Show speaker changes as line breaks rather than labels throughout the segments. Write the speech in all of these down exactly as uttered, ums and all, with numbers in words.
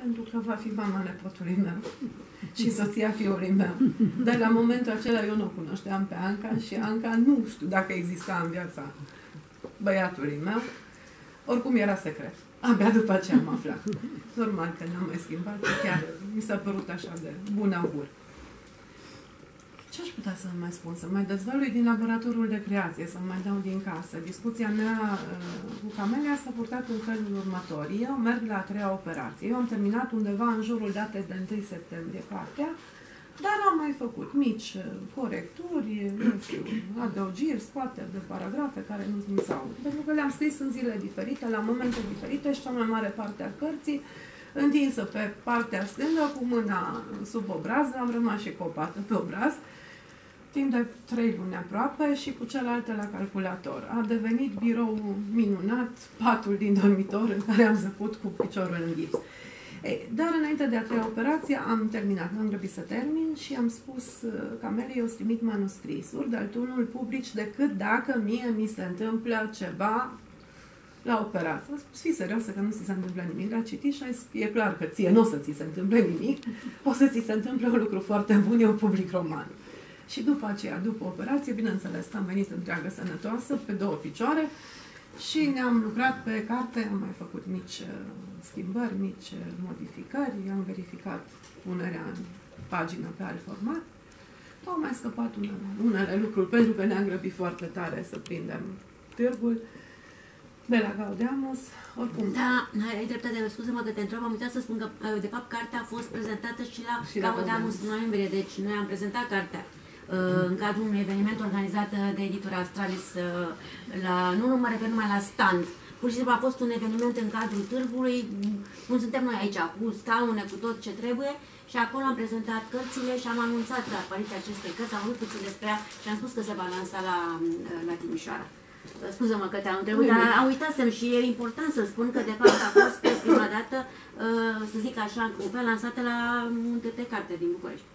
pentru că va fi mama nepotului meu și soția fiului meu. Dar la momentul acela eu nu o cunoșteam pe Anca și Anca nu știu dacă exista în viața băiatului meu. Oricum era secret. Abia după aceea am aflat. Normal că n-am mai schimbat, chiar mi s-a părut așa de bun augur. Ce aș putea să mai spun? Să mai dezvălui din laboratorul de creație, să mai dau din casă. Discuția mea uh, cu Camelia s-a purtat în felul următor. Eu merg la a treia operație. Eu am terminat undeva în jurul datei de întâi septembrie cartea, dar am mai făcut mici uh, corecturi, nu știu, adăugiri, scoateri de paragrafe care nu-ți mi s-au. Pentru că le-am scris în zile diferite, la momente diferite și cea mai mare parte a cărții întinsă pe partea stângă cu mâna sub obraz, am rămas și copată pe obraz, timp de trei luni aproape și cu celelalte la calculator. A devenit birou minunat, patul din dormitor în care am zăcut cu piciorul în gips. Ei, dar înainte de a treia operație am terminat, am trebuit să termin și am spus Cameliei, eu îți trimit manuscrisuri, dar tu nu-l publici decât dacă mie mi se întâmplă ceva la operație. A spus, fii serioasă că nu ți se întâmplă nimic. La citit și a zis, e clar că ție nu o să ți se întâmple nimic, o să ți se întâmple un lucru foarte bun, eu public roman. Și după aceea, după operație, bineînțeles, am venit întreagă sănătoasă, pe două picioare și ne-am lucrat pe carte, am mai făcut mici uh, schimbări, mici uh, modificări, am verificat punerea în pagină pe alt format. Au mai scăpat unele, unele lucruri, pentru că ne-am grăbit foarte tare să prindem târgul de la Gaudeamus, oricum.
Da, ai dreptate, scuză-mă că te întreb, am uitat să spun că, de fapt, cartea a fost prezentată și la și Gaudeamus în noiembrie, deci noi am prezentat cartea în cadrul unui eveniment organizat de editura Astralis, la, nu, nu mă refer numai la stand, pur și simplu a fost un eveniment în cadrul târgului, cum suntem noi aici, cu scaune, cu tot ce trebuie, și acolo am prezentat cărțile și am anunțat apariția acestei cărți, am vrut puțin despre ea și am spus că se va lansa la, la Timișoara. Scuză-mă că te-am întrebat, dar am uitasem și e important să spun că de fapt a fost prima dată, să zic așa, cu fel lansată la Munte de Carte din București.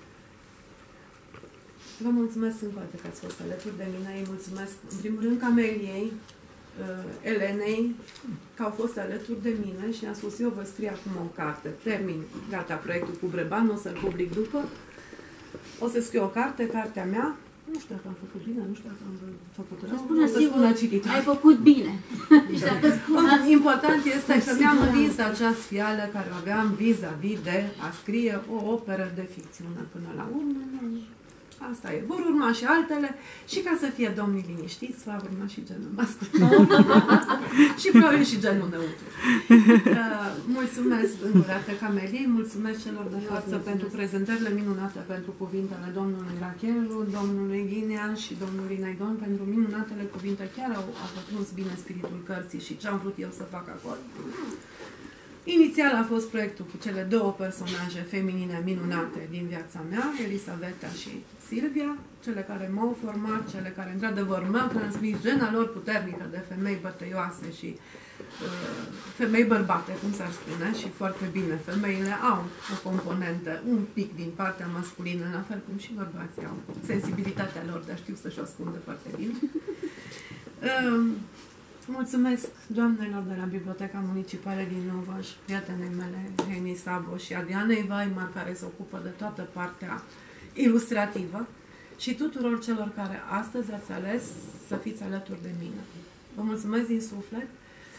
Vă mulțumesc încă o dată că ați fost alături de mine. Îi mulțumesc, în primul rând, Cameliei, uh, Elenei, că au fost alături de mine și ne-a spus, eu vă scrie acum o carte. Termin, gata, proiectul cu Breban, o să-l public după. O să scriu o carte, cartea mea. Nu știu dacă am făcut bine, nu știu dacă am făcut rău.
Spune sigur, ai făcut bine.
Important este că mi-am învins această fială care o aveam vis-a-vis de a scrie o operă de ficțiune până la urmă. Asta e. Vor urma și altele și ca să fie domnii liniștiți, va urma și genul masculin. Și probabil și genul neutru. Uh, mulțumesc îndurate Cameliei, mulțumesc celor de față pentru prezentările minunate, pentru cuvintele domnului Rachelu, domnului Ghinean și domnului Naidon, pentru minunatele cuvinte. Chiar au, au pătruns bine spiritul cărții și ce am vrut eu să fac acolo. Inițial a fost proiectul cu cele două personaje feminine minunate din viața mea, Elisaveta și Silvia, cele care m-au format, cele care într-adevăr m-au transmis gena lor puternică de femei bătăioase și uh, femei bărbate, cum s-ar spune, și foarte bine. Femeile au o componentă un pic din partea masculină, la fel cum și bărbații au sensibilitatea lor, dar știu să-și o ascundă foarte bine. Uh, Mulțumesc doamnelor de la Biblioteca Municipală din Novaș, prietenei mele, Heni Sabo și Adrianei Weimar, care se ocupă de toată partea ilustrativă, și tuturor celor care astăzi ați ales să fiți alături de mine. Vă mulțumesc din suflet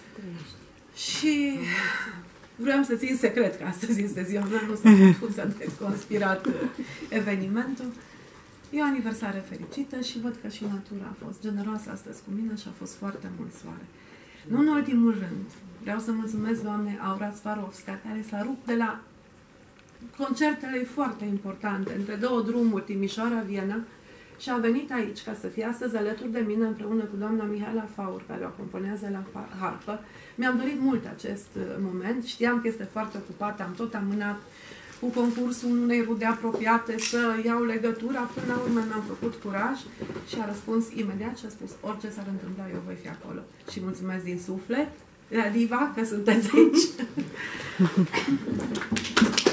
și vreau să țin secret că astăzi este ziua mea, nu s-a putut să conspirat evenimentul. E o aniversare fericită și văd că și natura a fost generoasă astăzi cu mine și a fost foarte mult soare. Nu în ultimul rând, vreau să mulțumesc doamnei Aura Svarovska, care s-a rupt de la concertele foarte importante, între două drumuri, Timișoara-Viena, și a venit aici ca să fie astăzi alături de mine împreună cu doamna Mihaela Faur, care o acompanează la harfă. Mi-am dorit mult acest moment, știam că este foarte ocupată, am tot amânat cu concursul unei rude apropiate să iau legătura, până la urmă mi-am făcut curaj și a răspuns imediat și a spus, orice s-ar întâmpla, eu voi fi acolo. Și mulțumesc din suflet, la Diva, că sunteți aici.